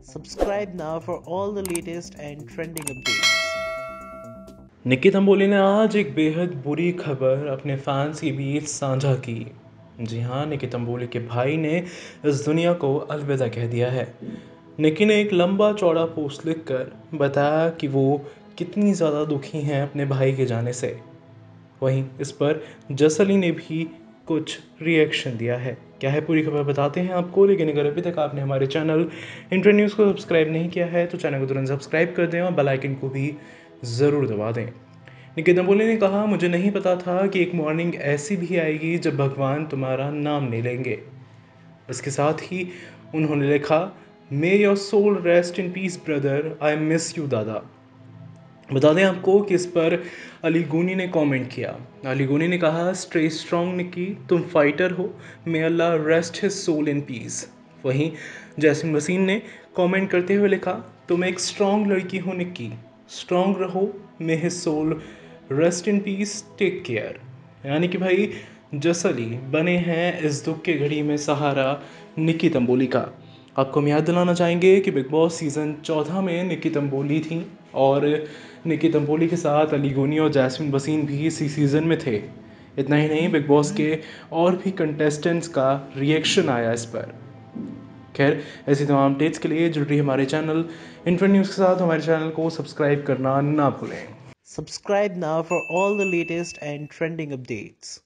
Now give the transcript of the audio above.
Subscribe now for all the latest and trending updates. निकी तंबोली ने आज एक बेहद बुरी खबर अपने फैंस के बीच साझा की। जी हाँ, निकी तंबोली के भाई ने इस दुनिया को अलविदा कह दिया है। निकी ने एक लंबा चौड़ा पोस्ट लिखकर बताया कि वो कितनी ज़्यादा दुखी हैं अपने भाई के जाने से। वहीं इस पर जस अली ने भी कुछ रिएक्शन दिया है। क्या है पूरी खबर बताते हैं आपको, लेकिन अगर अभी तक आपने हमारे चैनल इंटर न्यूज़ को सब्सक्राइब नहीं किया है तो चैनल को तुरंत सब्सक्राइब कर दें और बेल आइकन को भी ज़रूर दबा दें। निकी तंबोली ने कहा, मुझे नहीं पता था कि एक मॉर्निंग ऐसी भी आएगी जब भगवान तुम्हारा नाम नहीं लेंगे। इसके साथ ही उन्होंने लिखा, may your soul rest in peace brother, I miss you दादा। बता दें आपको कि इस पर अली गूनी ने कमेंट किया। अली गूनी ने कहा, स्टे स्ट्रॉन्ग निकी, तुम फाइटर हो, मे अल्लाह rest his soul in peace. वहीं जैस्मिन वसीम ने कमेंट करते हुए लिखा, तुम एक स्ट्रॉन्ग लड़की हो निकी, स्ट्रॉन्ग रहो, may his soul rest in peace, take care. यानी कि भाई जस अली बने हैं इस दुख के घड़ी में सहारा निकी तंबोली का। आपको हम याद दिलाना चाहेंगे कि बिग बॉस सीज़न 14 में निकी तंबोली थी और निकी तंबोली के साथ अली गोनी और जैस्मिन वसीम भी इसी सीज़न में थे। इतना ही नहीं, बिग बॉस के और भी कंटेस्टेंट्स का रिएक्शन आया इस पर। खैर, ऐसी तमाम अपडेट्स के लिए जुड़ रही हमारे चैनल इंटर न्यूज़ के साथ हमारे चैनल को सब्सक्राइब करना ना भूलें। Subscribe now for all the latest and trending updates.